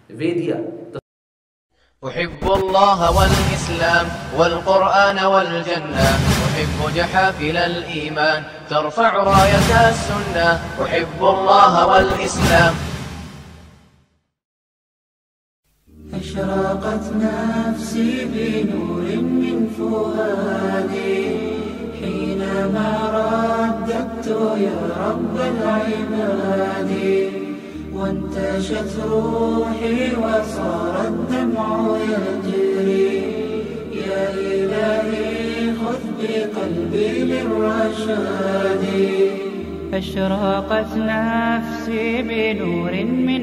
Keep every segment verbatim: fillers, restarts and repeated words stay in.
Weh dir. أحب الله والإسلام والقرآن والجنة، أحب جحافل الإيمان ترفع راية السنة. أحب الله والإسلام. أشرقت نفسي بنور من فؤادي حينما رددت يا رب العباد، وانتشت روحي وصار الدمع يجري. يا إلهي خذ بقلبي للرشاد. أشرقت نفسي بنور من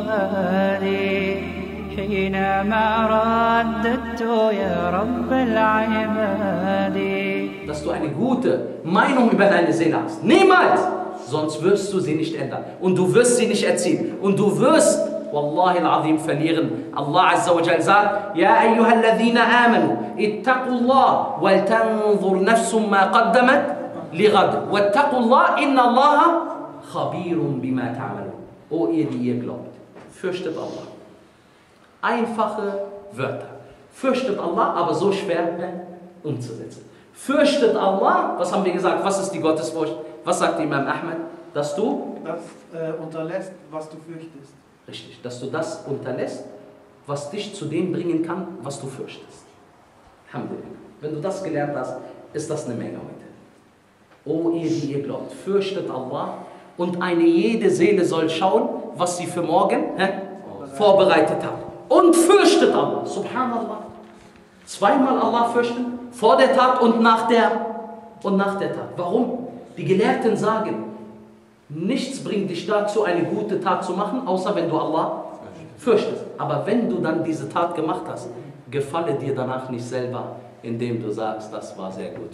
فؤادي حينما رددت يا رب العباد. Dass du eine gute Meinung über deine Seele hast. Niemals! Sonst wirst du sie nicht ändern. Und du wirst sie nicht erziehen. Und du wirst, Wallahi al-Azim, verlieren. Allah Azza wa Jal sagt, Ya ayyuha alladhina amanu, ittaqullah, wal tanzur nafsum ma qaddamat lighad. Wattaqullah, inna Allaha khabirun bima ta'malun. O ihr, die ihr glaubt, fürchtet Allah. Einfache Wörter. Fürchtet Allah, aber so schwer umzusetzen. Fürchtet Allah, was haben wir gesagt? Was ist die Gottesfurcht? Was sagt Imam Ahmad? Dass du das äh, unterlässt, was du fürchtest. Richtig, dass du das unterlässt, was dich zu dem bringen kann, was du fürchtest. Alhamdulillah. Wenn du das gelernt hast, ist das eine Menge heute. O ihr, die ihr glaubt, fürchtet Allah, und eine jede Seele soll schauen, was sie für morgen hä, vorbereitet hat. Und fürchtet Allah. Subhanallah. Zweimal Allah fürchten, vor der Tat und nach der, und nach der Tat. Warum? Die Gelehrten sagen, nichts bringt dich dazu, eine gute Tat zu machen, außer wenn du Allah fürchtest. Aber wenn du dann diese Tat gemacht hast, gefalle dir danach nicht selber, indem du sagst, das war sehr gut.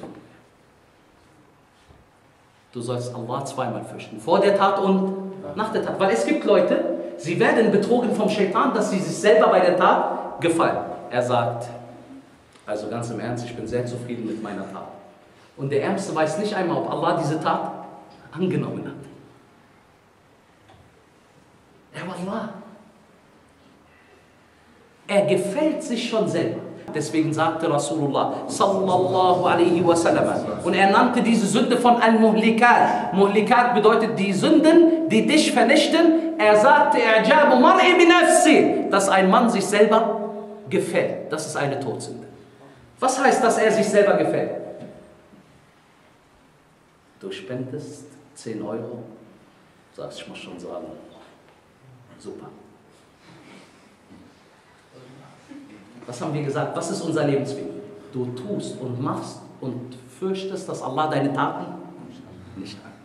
Du sollst Allah zweimal fürchten, vor der Tat und nach der Tat. Weil es gibt Leute, sie werden betrogen vom Shaitan, dass sie sich selber bei der Tat gefallen. Er sagt, also ganz im Ernst, ich bin sehr zufrieden mit meiner Tat. Und der Ärmste weiß nicht einmal, ob Allah diese Tat angenommen hat. Ja, Wallah. Er gefällt sich schon selber. Deswegen sagte Rasulullah sallallahu alaihi wasallam, und er nannte diese Sünde von Al-Muhlikat. Muhlikat bedeutet die Sünden, die dich vernichten. Er sagte, I'jabu mar'i bi nafsi, dass ein Mann sich selber gefällt. Das ist eine Todsünde. Was heißt, dass er sich selber gefällt? Du spendest zehn Euro, sagst, ich muss schon sagen, super. Was haben wir gesagt? Was ist unser Lebensweg? Du tust und machst und fürchtest, dass Allah deine Taten nicht annimmt.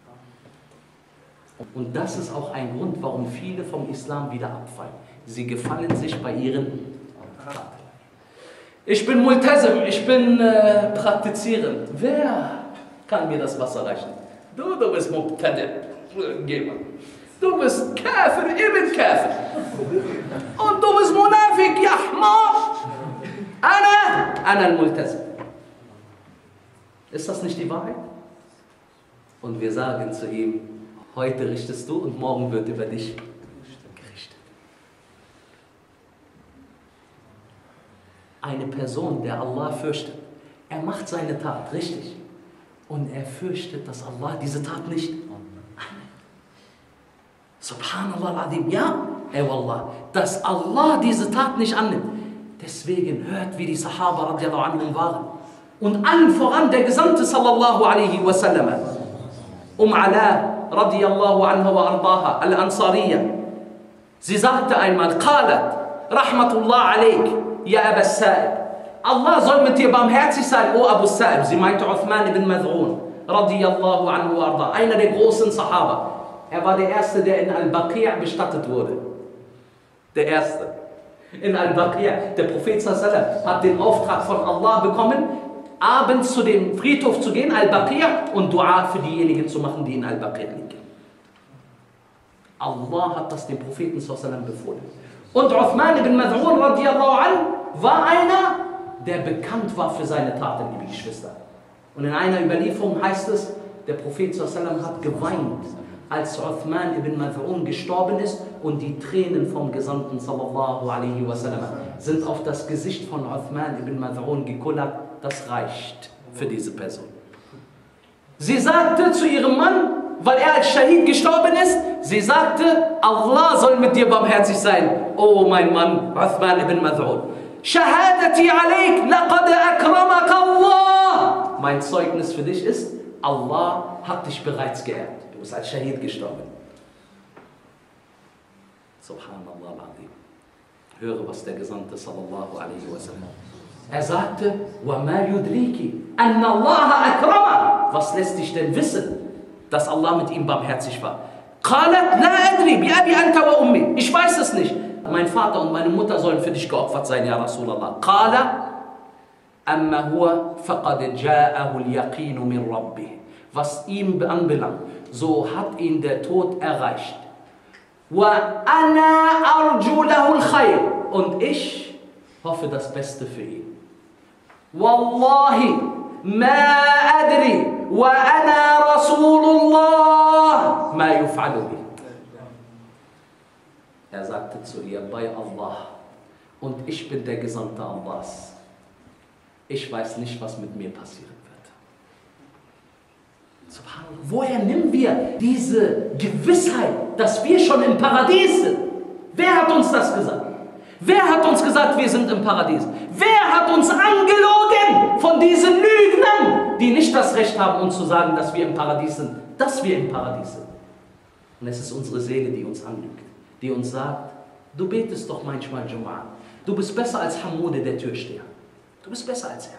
Und das ist auch ein Grund, warum viele vom Islam wieder abfallen. Sie gefallen sich bei ihren Taten. Ich bin Multazim, ich bin äh, praktizierend. Wer kann mir das Wasser reichen? Du, du bist Mubtadi', geh mal. Du bist Kafir, ibn Kafir. Und du bist Munafik, ya Hmar. Ana, ana al-Multazim. Ist das nicht die Wahrheit? Und wir sagen zu ihm, heute richtest du und morgen wird über dich gerichtet. Eine Person, der Allah fürchtet, er macht seine Tat richtig. Und er fürchtet, dass Allah diese Tat nicht annimmt. Subhanallah al-Azim, ja, ey Wallah, dass Allah diese Tat nicht annimmt. Deswegen hört, wie die Sahaba radiallahu anhum waren. Und allen voran der Gesandte sallallahu alaihi wasallam. Um Ala radiallahu anha wa ardaha, al-Ansariya. Sie sagte einmal, qalat, rahmatullah alaik, ya Aba Sa'ib. Allah soll mit dir barmherzig sein, O Abu Sa'ib. Sie meinte Uthman ibn Mad'un, radiyallahu anhu wa arda, einer der großen Sahaba. Er war der Erste, der in Al-Baqi' bestattet wurde. Der Erste. In Al-Baqi'. Der Prophet sallallahu alaihi wasallam hat den Auftrag von Allah bekommen, abends zu dem Friedhof zu gehen, Al-Baqi', und Dua für diejenigen zu machen, die in Al-Baqi' liegen. Allah hat das dem Propheten sallallahu alaihi wasallam befohlen. Und Uthman ibn Mad'un radiyallahu anhu war einer, der bekannt war für seine Taten, liebe Geschwister. Und in einer Überlieferung heißt es, der Prophet sallallahu alaihi wasallam hat geweint, als Uthman ibn Mad'un gestorben ist und die Tränen vom Gesandten sallallahu alaihi wasallam sind auf das Gesicht von Uthman ibn Mad'un gekullert. Das reicht für diese Person. Sie sagte zu ihrem Mann, weil er als Shahid gestorben ist, sie sagte, Allah soll mit dir barmherzig sein, oh mein Mann, Uthman ibn Mad'un. Shahadati alayk, laqad akramaka Allah. Mein Zeugnis für dich ist, Allah hat dich bereits geehrt. Du bist als Shahid gestorben. Subhanallah al-Azim. Höre, was der Gesandte sallallahu alaihi wasallam. Er sagte, وَمَا يُدْرِيكِ أَنَّ اللَّهَ أَكْرَمَ. Was lässt dich denn wissen, dass Allah mit ihm barmherzig war? قَالَتْ لَا أَدْرِي بِأَبِي أَنْتَ وَأُمِّي. Ich weiß es nicht. Mein Vater und meine Mutter sollen für dich geopfert sein, ja Rasulallah. قَالَ أَمَّا هُوَ فَقَدْ جَاءَهُ الْيَقِينُ مِنْ رَبِّهِ. Was ihm anbelangt, so hat ihn der Tod erreicht. وَأَنَا أَرْجُو لَهُ الْخَيْرِ. Und ich hoffe das Beste für ihn. Wallahi, ma adri, wa ana Rasulullah, ma yuf'alu bi. Er sagte zu ihr, bei Allah, und ich bin der Gesandte Allahs. Ich weiß nicht, was mit mir passieren wird. Subhanallah. Woher nehmen wir diese Gewissheit, dass wir schon im Paradies sind? Wer hat uns das gesagt? Wer hat uns gesagt, wir sind im Paradies? Wer hat uns angelogen von diesen Lügnern, die nicht das Recht haben, uns zu sagen, dass wir im Paradies sind, dass wir im Paradies sind? Und es ist unsere Seele, die uns anlügt, die uns sagt, du betest doch manchmal Jum'ah. Du bist besser als Hamude, der Türsteher. Du bist besser als er.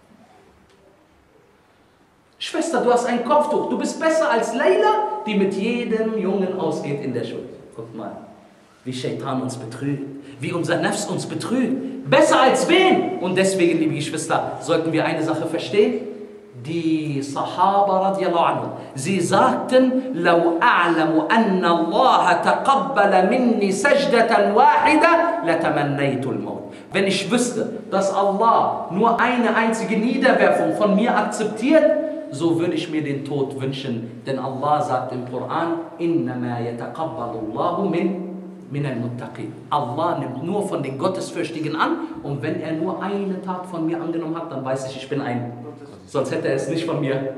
Schwester, du hast ein Kopftuch. Du bist besser als Leila, die mit jedem Jungen ausgeht in der Schule. Guck mal, wie Shaitan uns betrügt, wie unser Nafs uns betrügt. Besser als wen? Und deswegen, liebe Geschwister, sollten wir eine Sache verstehen. Die Sahaba radiallahu anhu, sie sagten, لَوْ أَعْلَمُ أَنَّ اللَّهَ تَقَبَّلَ مِنِّي سَجْدَةً وَاحِدَةً لَتَمَنَّيْتُ الْمَوْتِ. Wenn ich wüsste, dass Allah nur eine einzige Niederwerfung von mir akzeptiert, so würde ich mir den Tod wünschen. Denn Allah sagt im Koran, إِنَّمَا يَتَقَبَّلُ اللَّهُ مِنْ مِنَ الْمُتَّقِينَ. Allah nimmt nur von den Gottesfürchtigen an, und wenn er nur eine Tat von mir angenommen hat, dann weiß ich, ich bin ein. Sonst hätte er es nicht von mir.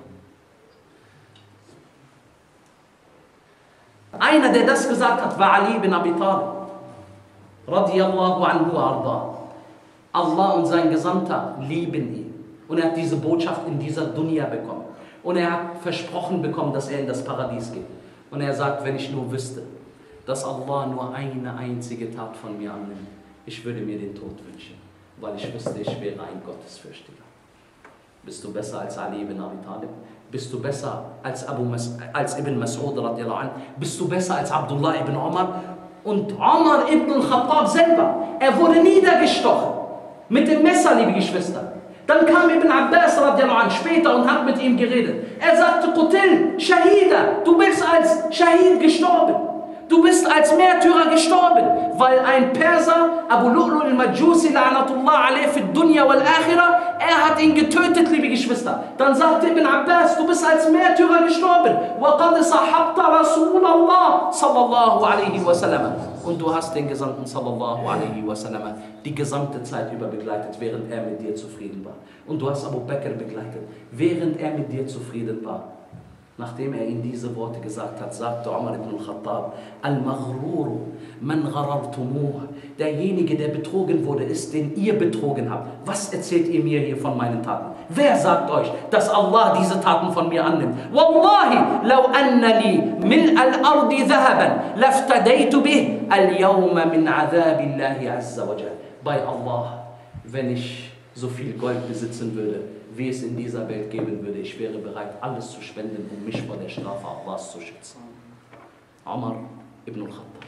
Einer, der das gesagt hat, war Ali ibn Abi Talib. Radiyallahu anhu arda. Allah und sein Gesandter lieben ihn. Und er hat diese Botschaft in dieser Dunya bekommen. Und er hat versprochen bekommen, dass er in das Paradies geht. Und er sagt, wenn ich nur wüsste, dass Allah nur eine einzige Tat von mir annimmt, ich würde mir den Tod wünschen, weil ich wüsste, ich wäre ein Gottesfürchtiger. Bist du besser als Ali ibn Abi Talib? Bist du besser als, Abu Mas als Ibn Mas'ud radiallahu anh? Bist du besser als Abdullah ibn Umar? Und Umar ibn al-Khattab selber, er wurde niedergestochen mit dem Messer, liebe Geschwister. Dann kam Ibn Abbas radiallahu anh später und hat mit ihm geredet. Er sagte, Qutil, Shahida, du bist als Shahid gestorben. Du bist als Märtyrer gestorben, weil ein Perser, Abu Lu'lu al-Majusi, la'anatullah alayh fi dunya wal akhirah, er hat ihn getötet, liebe Geschwister. Dann sagte Ibn Abbas, du bist als Märtyrer gestorben. وَقَدْ صَحَبْتَ رَسُولَ اللَّهِ sallallahu alaihi wasallam. Und du hast den Gesandten sallallahu alaihi wasallam die gesamte Zeit über begleitet, während er mit dir zufrieden war. Und du hast Abu Bakr begleitet, während er mit dir zufrieden war. Nachdem er ihm diese Worte gesagt hat, sagte Umar ibn al-Khattab, Al-Maghrur, man gharartumuh. Derjenige, der betrogen wurde, ist, den ihr betrogen habt. Was erzählt ihr mir hier von meinen Taten? Wer sagt euch, dass Allah diese Taten von mir annimmt? Wallahi, law anna li min al-ardi dhahaban, laftadaytu bih al-yawma min adhabillahi azza wa jal. Bei Allah, wenn ich so viel Gold besitzen würde, wie es in dieser Welt geben würde, ich wäre bereit, alles zu spenden, um mich vor der Strafe Allahs zu schützen. Umar ibn al-Khattab.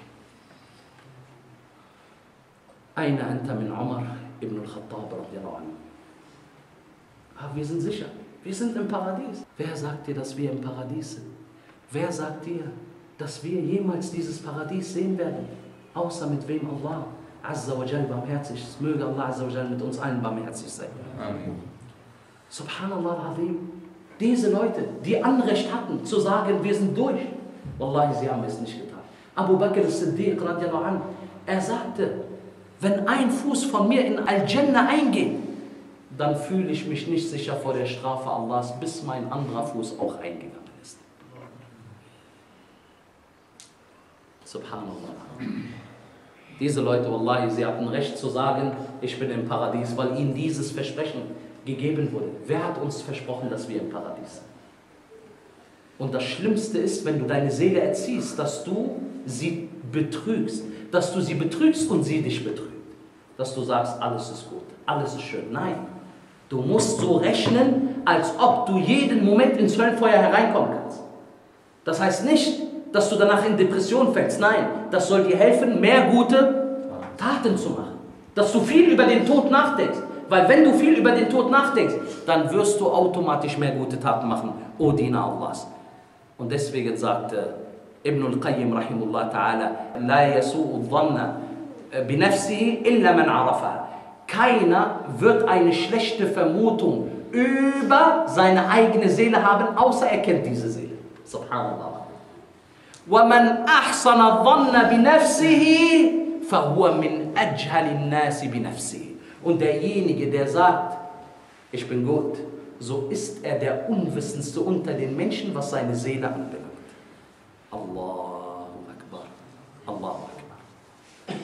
Aina anta min Umar ibn al-Khattab radiallahu anhu. Aber wir sind sicher, wir sind im Paradies. Wer sagt dir, dass wir im Paradies sind? Wer sagt dir, dass wir jemals dieses Paradies sehen werden? Außer mit wem Allah Azza wa Jal barmherzig ist. Möge Allah Azza wa Jal mit uns allen barmherzig sein. Amen. Subhanallah al-Azim. Diese Leute, die Anrecht hatten, zu sagen, wir sind durch. Wallahi, sie haben es nicht getan. Abu Bakr as-Siddiq radiallahu anhu, er sagte, wenn ein Fuß von mir in Al-Jannah eingeht, dann fühle ich mich nicht sicher vor der Strafe Allahs, bis mein anderer Fuß auch eingegangen ist. Subhanallah. Diese Leute, Wallahi, sie hatten recht zu sagen, ich bin im Paradies, weil ihnen dieses Versprechen gegeben wurde. Wer hat uns versprochen, dass wir im Paradies sind? Und das Schlimmste ist, wenn du deine Seele erziehst, dass du sie betrügst, dass du sie betrügst und sie dich betrügt. Dass du sagst, alles ist gut, alles ist schön. Nein, du musst so rechnen, als ob du jeden Moment ins Höllenfeuer hereinkommen kannst. Das heißt nicht, dass du danach in Depression fällst. Nein, das soll dir helfen, mehr gute Taten zu machen. Dass du viel über den Tod nachdenkst. Weil wenn du viel über den Tod nachdenkst, dann wirst du automatisch mehr gute Taten machen, o Diener Allahs. Und deswegen sagte Ibn al-Qayyim rahimullah ta'ala, La yasu'u dhanna binafsihi illa man arafaha. Keiner wird eine schlechte Vermutung über seine eigene Seele haben, außer er kennt diese Seele. Subhanallah. وَمَنْ أَحْسَنَ الظَّنَّ بِنَفْسِهِ فَهُوَ مِنْ أَجْهَلِ النَّاسِ بِنَفْسِهِ. Und derjenige, der sagt, ich bin gut, so ist er der Unwissendste unter den Menschen, was seine Seele anbelangt. Allahu Akbar. Allahu Akbar.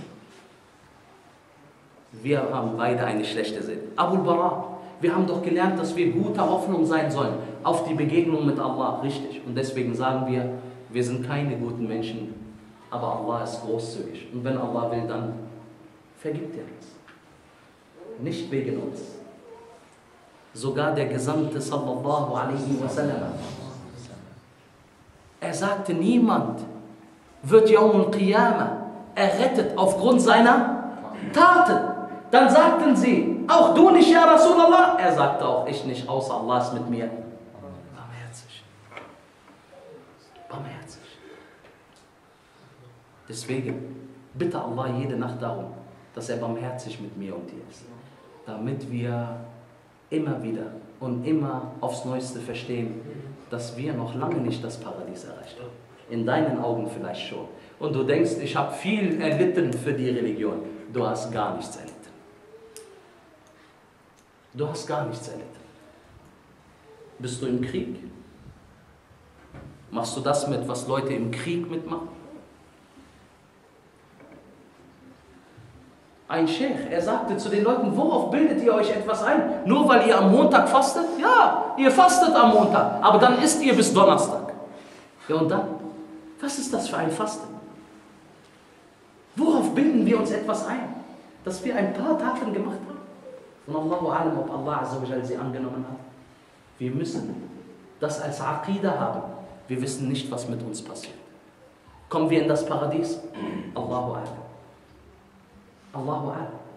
Wir haben beide eine schlechte Seele. Abu al-Bara, wir haben doch gelernt, dass wir guter Hoffnung sein sollen auf die Begegnung mit Allah. Richtig. Und deswegen sagen wir, wir sind keine guten Menschen, aber Allah ist großzügig. Und wenn Allah will, dann vergibt er uns. Nicht wegen uns. Sogar der Gesandte sallallahu alaihi wasallam. Er sagte, niemand wird Yawm al-Qiyamah errettet aufgrund seiner Taten. Dann sagten sie, auch du nicht, ja Rasulallah? Er sagte auch, ich nicht, außer Allah ist mit mir. Barmherzig. Barmherzig. Deswegen bitte Allah jede Nacht darum, dass er barmherzig mit mir und dir ist. Damit wir immer wieder und immer aufs Neueste verstehen, dass wir noch lange nicht das Paradies erreicht haben. In deinen Augen vielleicht schon. Und du denkst, ich habe viel erlitten für die Religion. Du hast gar nichts erlitten. Du hast gar nichts erlitten. Bist du im Krieg? Machst du das mit, was Leute im Krieg mitmachen? Ein Sheikh, er sagte zu den Leuten, worauf bildet ihr euch etwas ein? Nur weil ihr am Montag fastet? Ja, ihr fastet am Montag, aber dann isst ihr bis Donnerstag. Ja und dann? Was ist das für ein Fasten? Worauf bilden wir uns etwas ein? Dass wir ein paar Taten gemacht haben? Und Allahu alam, ob Allah azza wa jal sie angenommen hat. Wir müssen das als Aqidah haben. Wir wissen nicht, was mit uns passiert. Kommen wir in das Paradies? Allahu alam. Allahu alam.